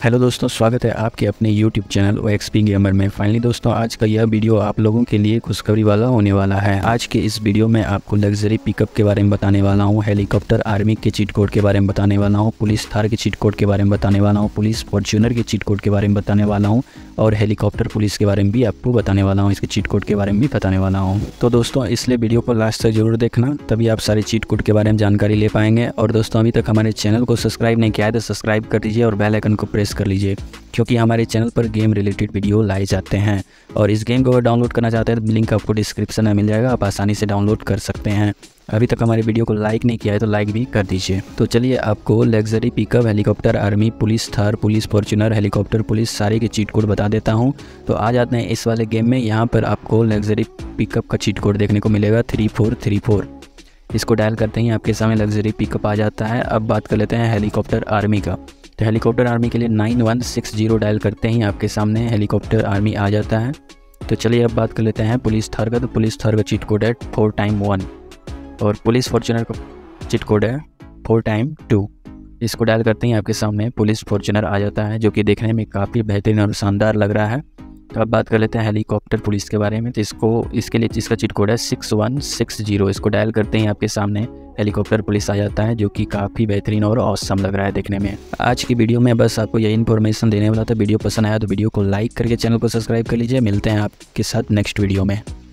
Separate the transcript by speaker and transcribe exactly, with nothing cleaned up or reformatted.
Speaker 1: Hello दोस्तों, स्वागत है आपके अपने YouTube channel O X P gamer में। फाइनली दोस्तों, आज का यह वीडियो आप लोगों के लिए खुशखबरी वाला होने वाला है। आज के इस वीडियो में आपको लग्जरी पिकअप के बारे में बताने वाला हूं, हेलीकॉप्टर आर्मी के चीट कोड के बारे में बताने वाला हूं, पुलिस थार के चीट कोड के बारे में बताने वाला हूं, पुलिस फॉर्च्यूनर के चीट कोड के बारे में बताने वाला हूँ और हेलीकॉप्टर पुलिस के बारे में भी आपको बताने वाला हूँ, इसके चीट कोड के बारे में भी बताने वाला हूँ। तो दोस्तों, इसलिए वीडियो को लास्ट तक जरूर देखना, तभी आप सारे चीट कोड के बारे में जानकारी ले पाएंगे। और दोस्तों, अभी तक हमारे चैनल को सब्सक्राइब नहीं किया है तो सब्सक्राइब कर दीजिए और बेल आइकन को प्रेस कर लीजिए, क्योंकि हमारे चैनल पर गेम रिलेटेड वीडियो लाए जाते हैं। और इस गेम को अगर डाउनलोड करना चाहते हैं तो लिंक आपको डिस्क्रिप्शन में मिल जाएगा, आप आसानी से डाउनलोड कर सकते हैं। अभी तक हमारे वीडियो को लाइक नहीं किया है तो लाइक भी कर दीजिए। तो चलिए, आपको luxury pickup, helicopter army, police Thar, police Fortuner, helicopter police सारे के चीट कोड बता देता हूं। तो आ जाते हैं इस वाले गेम में। यहाँ पर आपको लग्जरी पिकअप का चीट कोड देखने को मिलेगा थ्री फोर थ्री फोर। इसको डायल करते ही आपके सामने लग्जरी पिकअप आ जाता है। अब बात कर लेते हैं हेलीकॉप्टर आर्मी का। तो हेलीकॉप्टर आर्मी के लिए nine one six zero dial करते ही आपके सामने हेलीकॉप्टर आर्मी आ जाता है। तो चलिए, अब बात कर लेते हैं पुलिस थार का। तो पुलिस थार का चीट कोड है फोर टाइम वन और पुलिस फॉर्च्यूनर का चीट कोड है फोर टाइम टू। इसको डायल करते ही आपके सामने पुलिस फॉर्च्यूनर आ जाता है, जो कि देखने में काफ़ी बेहतरीन और शानदार लग रहा है। तो अब बात कर लेते हैं हेलीकॉप्टर पुलिस के बारे में। तो इसको इसके लिए इसका चीट कोड है सिक्स वन सिक्स जीरो। इसको डायल करते ही आपके सामने हेलीकॉप्टर पुलिस आ जाता है, जो कि काफ़ी बेहतरीन और ऑसम लग रहा है देखने में। आज की वीडियो में बस आपको यही इन्फॉर्मेशन देने वाला था। वीडियो पसंद आया तो वीडियो को लाइक करके चैनल को सब्सक्राइब कर लीजिए। मिलते हैं आपके साथ नेक्स्ट वीडियो में।